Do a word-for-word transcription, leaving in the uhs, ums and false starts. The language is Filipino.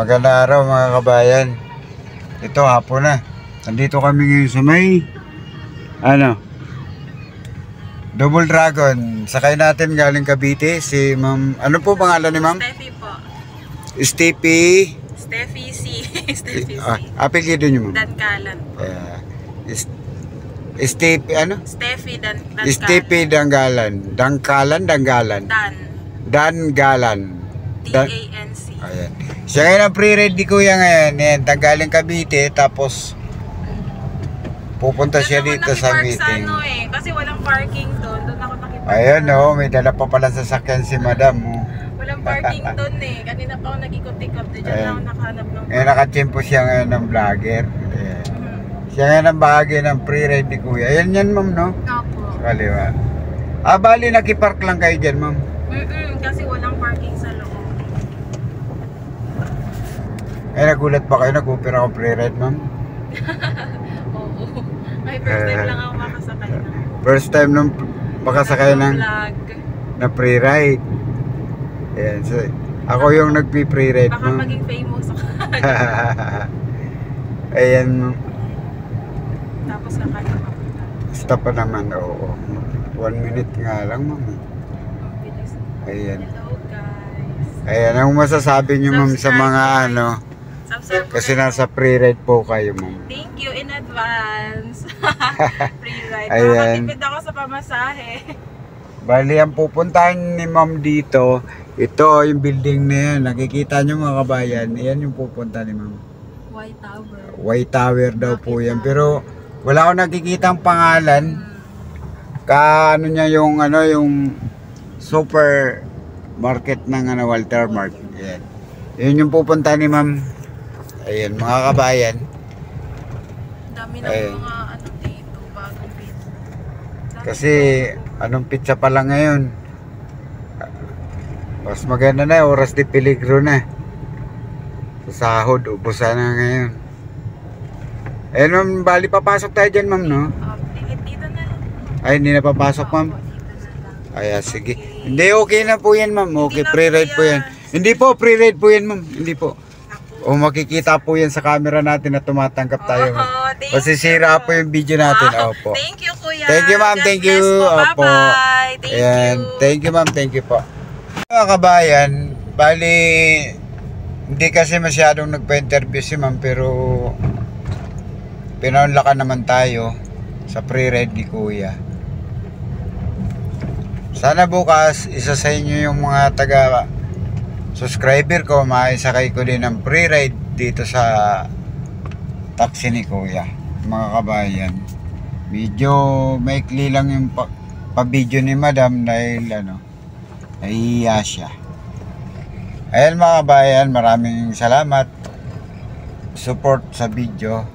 Magandang araw mga kabayan. Ito hapon na. Nandito kami ngayon sa may ano Double Dragon. Sakay natin galing Cavite si Ma'am. Ano po pangalan ni Ma'am? Steffi po. Steffi. Steffi C. Steffi C. Ah, apelyido niyo Ma'am? Dankalan po. Uh, Steffi ano? Steffi Dan Dankalan. Steffi Danggalan. Dangkalan, Danggalan. Dan. Dangalan. D A N C. Ayan. Siya ngayon ang pre-read ni Kuya ngayon. Ayan, galing Cavite. Tapos pupunta siya dito sa meeting. Sa ano eh, kasi walang parking doon. Doon ako nakipark. Ayun no, may dala pa pala sasakyan si Madam. Oh. Walang parking doon eh. Kanina pa ako nag-ikot-ikot. Diyan Ayan. lang ako nakahanap ng Ngayon nakachimpo siya ngayon ng vlogger. Ayan. Hmm. Siya ngayon ang bahagi ng pre-read ni Kuya. Ayan yan Ma'am no? Opo. Sa kaliwa. Ah, bali nakipark lang kayo dyan Ma'am. Mm-mm, kasi walang parking sa loob. Eh, nagulat pa kayo, nag-upira ako pre-ride, Ma'am? Oo. Ay, first time lang ako makasakay ng First time nung makasakay ng vlog. na pre-ride. Ayan, so, ako yung nagpi-pre-ride, Baka Ma'am. maging famous ako. Ayan, Ma'am. Tapos kakain ako. Stop pa naman, oo. One minute nga lang, Ma'am. Ang bilis. Ayan. Hello, guys. Ayan, ang masasabi niyo, Ma'am, sa mga Subscribe. ano, Subscribe kasi po. nasa pre-ride po kayo, Ma'am. Thank you in advance. Free ride. Ayan. Makakatipid ako sa pamasahe. Bali, ang pupuntahan ni Ma'am dito, ito, yung building na yan. Nakikita nyo mga kabayan, yan yung pupunta ni Ma'am. White Tower. White Tower daw po yan. Pero wala akong nakikita ang pangalan. Ka ano niya yung ano yung super market ng ano, Walter Mart. Yan. Yun yung pupunta ni Ma'am. Ayan mga kabayan. Dami ng Ayan. mga ano dito, bagong pizza. Kasi anong pizza pa lang ngayon. Mas maganda na, oras de peligro na. Sa sahod, ubusan na ngayon. Ayan Ma'am, bali papasok tayo dyan Ma'am, no? Uh, dito na lang. Ay, hindi na papasok Ma'am. Opo, dito na lang. Ay, ah, sige. Hindi, okay na po yan Ma'am. Okay, Hindi na pre-ride po po yan. yan. Hindi po, pre-ride po yan Ma'am. Hindi po. Naku. O makikita po yan sa camera natin na tumatanggap tayo. Oh, thank Masisira you. po yung video natin. Wow. Opo. Thank you, Kuya. Thank you Ma'am, God thank you. bless po. Opo. Bye-bye. Thank Ayan. you. Thank you Ma'am, thank you po. Mga kabayan, bali, hindi kasi masyadong nagpa-interview si Ma'am pero pinaunlakan naman tayo sa pre-ride ni Kuya. Sana bukas, isa sa inyo yung mga taga subscriber ko, maisakay ko din ng pre-ride dito sa taxi ni Kuya. Mga kabayan, medyo maikli lang yung pa, pa-video ni Madam dahil ano, nahihiya siya. Ayan mga kabayan, maraming salamat support sa video.